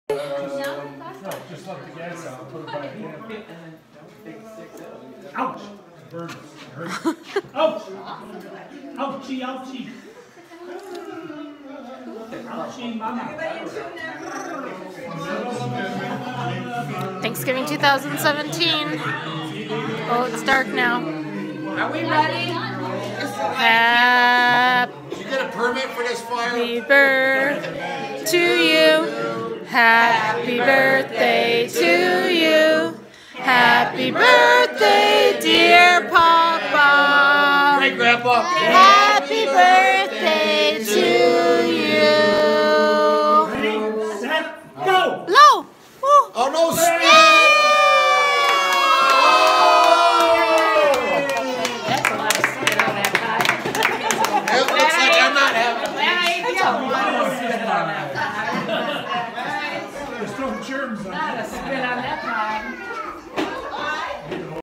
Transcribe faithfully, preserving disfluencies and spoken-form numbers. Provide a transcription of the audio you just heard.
No, just let the gas out, put it by hand. Ouch! Burns. Hurts. Ouch! Ouchie, ouchie. Ouchie, mama. Thanksgiving two thousand seventeen. Oh, it's dark now. Are we ready? Happy Did you get a permit for this fire? birthday to you. Happy birthday to you. Happy birthday, dear Papa. Great, Grandpa. Happy birthday to you. Ready, set, go! Blow. Woo. Oh, no, snap! That's a lot of spit on that pie. It looks like I'm not having That's a lot of spit on that pie. There's no germs on A lot it. of spit on that.